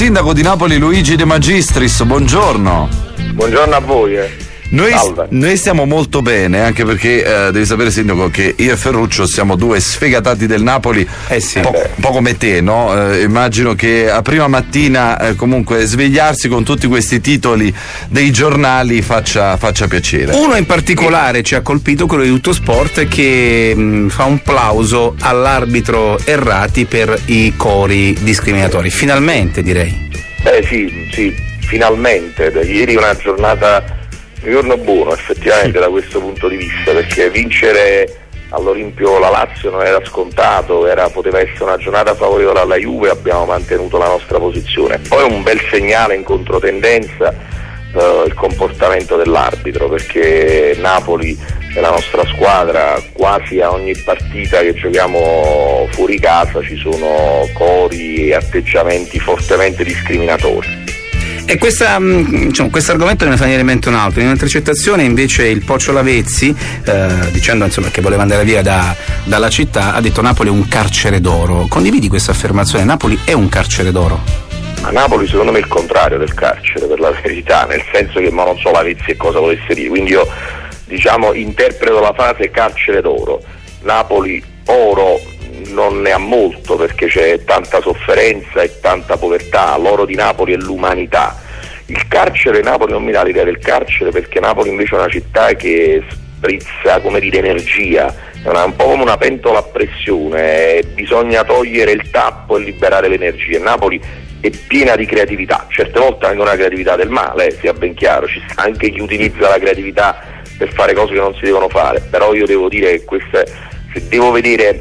sindaco di Napoli Luigi De Magistris, buongiorno. Buongiorno a voi. Noi stiamo molto bene, anche perché devi sapere, sindaco, che io e Ferruccio siamo due sfegatati del Napoli, un po' come te, no? Immagino che a prima mattina comunque svegliarsi con tutti questi titoli dei giornali faccia piacere. Uno in particolare ci ha colpito, quello di Tuttosport, che fa un plauso all'arbitro Errati per i cori discriminatori. Finalmente, direi. Sì, finalmente. Da ieri una giorno buono effettivamente da questo punto di vista, perché vincere all'Olimpio la Lazio non era scontato, poteva essere una giornata favorevole alla Juve, abbiamo mantenuto la nostra posizione. Poi un bel segnale in controtendenza il comportamento dell'arbitro, perché Napoli è la nostra squadra, quasi a ogni partita che giochiamo fuori casa ci sono cori e atteggiamenti fortemente discriminatori. E questo argomento ne fa venire in mente un altro. In un'intercettazione invece il Pocio Lavezzi, dicendo insomma che voleva andare via dalla città, ha detto Napoli è un carcere d'oro. Condividi questa affermazione? Napoli è un carcere d'oro? A Napoli secondo me è il contrario del carcere, per la verità, nel senso che non so Lavezzi e cosa volesse dire, quindi io interpreto la frase carcere d'oro. Napoli oro non ne ha molto, perché c'è tanta sofferenza e tanta povertà. L'oro di Napoli è l'umanità. Il carcere Napoli non mi dà l'idea del carcere, perché Napoli invece è una città che sprizza, energia, è un po' come una pentola a pressione, bisogna togliere il tappo e liberare l'energia. Napoli è piena di creatività, certe volte anche una creatività del male, sia ben chiaro, ci sta anche chi utilizza la creatività per fare cose che non si devono fare, però io devo dire che se devo vedere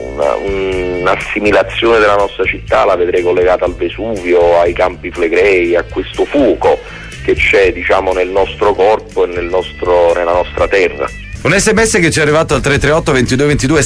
un'assimilazione della nostra città, la vedrei collegata al Vesuvio, ai Campi Flegrei, a questo fuoco che c'è nel nostro corpo e nella nostra terra. Un sms che ci è arrivato al 338 22 22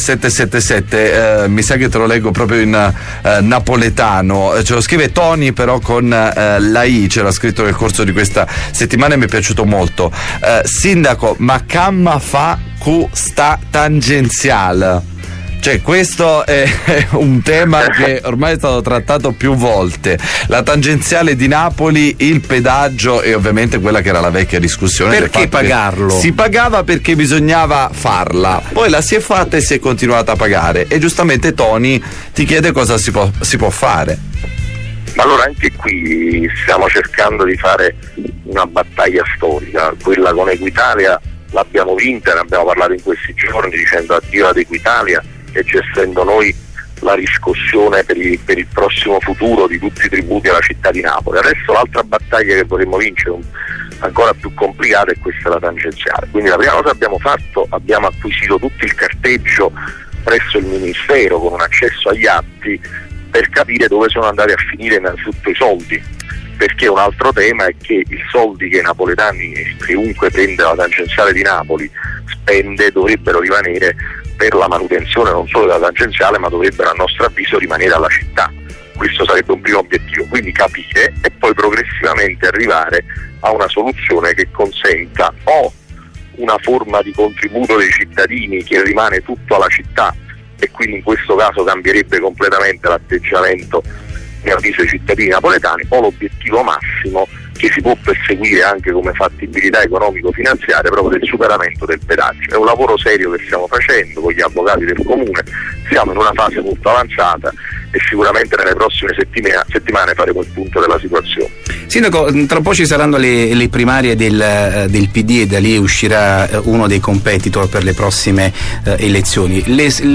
777, mi sa che te lo leggo proprio in napoletano, ce lo scrive Tony però con la I, ce l'ha scritto nel corso di questa settimana e mi è piaciuto molto. Sindaco, ma camma fa cu sta tangenziale? Cioè, questo è un tema che ormai è stato trattato più volte. La tangenziale di Napoli, il pedaggio e ovviamente quella che era la vecchia discussione. Perché pagarlo? Si pagava perché bisognava farla, poi la si è fatta e si è continuata a pagare. E giustamente Tony ti chiede cosa si può fare. Ma allora anche qui stiamo cercando di fare una battaglia storica. Quella con Equitalia l'abbiamo vinta, ne abbiamo parlato in questi giorni dicendo addio ad Equitalia e gestendo noi la riscossione per il prossimo futuro di tutti i tributi alla città di Napoli. Adesso l'altra battaglia che vorremmo vincere, ancora più complicata, è questa, la tangenziale. Quindi la prima cosa che abbiamo fatto, abbiamo acquisito tutto il carteggio presso il Ministero con un accesso agli atti per capire dove sono andati a finire innanzitutto i soldi, perché un altro tema è che i soldi che i napoletani, chiunque prende la tangenziale di Napoli, spende, dovrebbero rimanere per la manutenzione non solo della tangenziale, ma dovrebbero a nostro avviso rimanere alla città. Questo sarebbe un primo obiettivo, quindi capire e poi progressivamente arrivare a una soluzione che consenta o una forma di contributo dei cittadini che rimane tutto alla città, e quindi in questo caso cambierebbe completamente l'atteggiamento nel avviso ai cittadini napoletani, o l'obiettivo massimo che si può perseguire anche come fattibilità economico-finanziaria, proprio del superamento del pedaggio. È un lavoro serio che stiamo facendo con gli avvocati del comune, siamo in una fase molto avanzata e sicuramente nelle prossime settimane faremo il punto della situazione. Sindaco, tra un po' ci saranno le primarie del PD e da lì uscirà uno dei competitor per le prossime elezioni.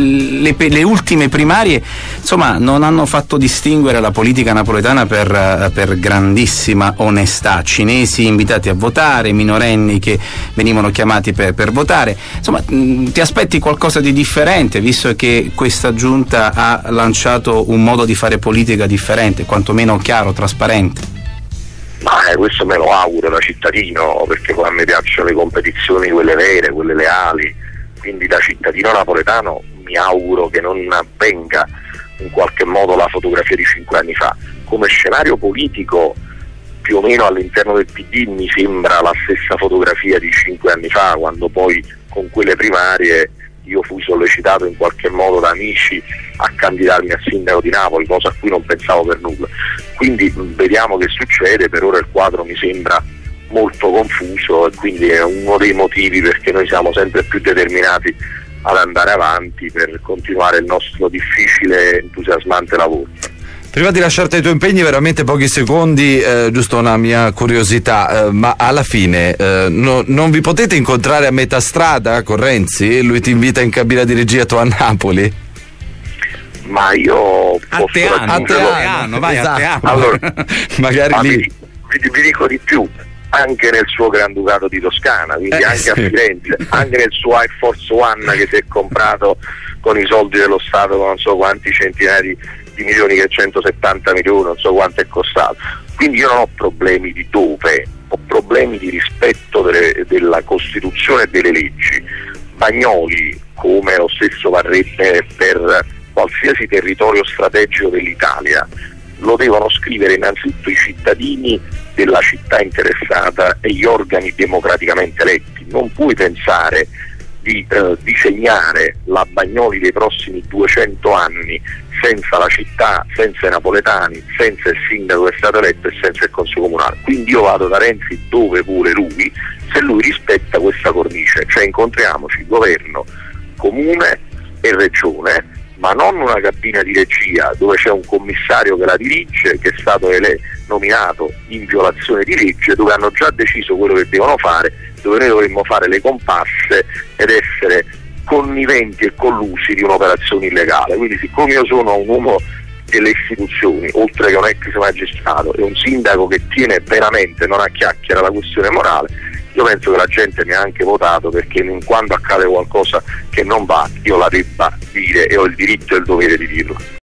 Le ultime primarie insomma non hanno fatto distinguere la politica napoletana per grandissima onestà. Cinesi invitati a votare, minorenni che venivano chiamati per votare. Insomma, ti aspetti qualcosa di differente, visto che questa giunta ha lanciato un modo di fare politica differente, quantomeno chiaro, trasparente? Ma questo me lo auguro da cittadino, perché poi a me piacciono le competizioni, quelle vere, quelle leali, quindi da cittadino napoletano mi auguro che non avvenga in qualche modo la fotografia di 5 anni fa. Come scenario politico più o meno all'interno del PD mi sembra la stessa fotografia di 5 anni fa, quando poi con quelle primarie io fui sollecitato in qualche modo da amici a candidarmi a sindaco di Napoli, cosa a cui non pensavo per nulla. Quindi vediamo che succede. Per ora il quadro mi sembra molto confuso e quindi è uno dei motivi perché noi siamo sempre più determinati ad andare avanti per continuare il nostro difficile e entusiasmante lavoro. Prima di lasciarti ai tuoi impegni, veramente pochi secondi, giusto una mia curiosità, ma alla fine non vi potete incontrare a metà strada con Renzi? Lui ti invita in cabina di regia tu a Napoli? Ma io a Teano, vai esatto. a Teano. Allora, magari lì. Vi dico di più, anche nel suo Granducato di Toscana, quindi anche sì. a Firenze, anche nel suo Air Force One che si è comprato con i soldi dello Stato, con non so quanti centinaia di milioni, che 170 milioni, non so quanto è costato. Quindi io non ho problemi di dove, ho problemi di rispetto della Costituzione e delle leggi. Bagnoli, come lo stesso varrebbe per qualsiasi territorio strategico dell'Italia, lo devono scrivere innanzitutto i cittadini della città interessata e gli organi democraticamente eletti. Non puoi pensare di disegnare la Bagnoli dei prossimi 200 anni senza la città, senza i napoletani, senza il sindaco che è stato eletto e senza il consiglio comunale. Quindi io vado da Renzi dove vuole lui, se lui rispetta questa cornice, cioè incontriamoci governo, comune e regione, ma non una cabina di regia dove c'è un commissario che la dirige, che è stato nominato in violazione di legge, dove hanno già deciso quello che devono fare, dove noi dovremmo fare le compasse ed essere conniventi e collusi di un'operazione illegale. Quindi siccome io sono un uomo delle istituzioni, oltre che un ex magistrato e un sindaco che tiene veramente, non a chiacchiera, la questione morale, io penso che la gente mi ha anche votato perché quando accade qualcosa che non va io la debba dire e ho il diritto e il dovere di dirlo.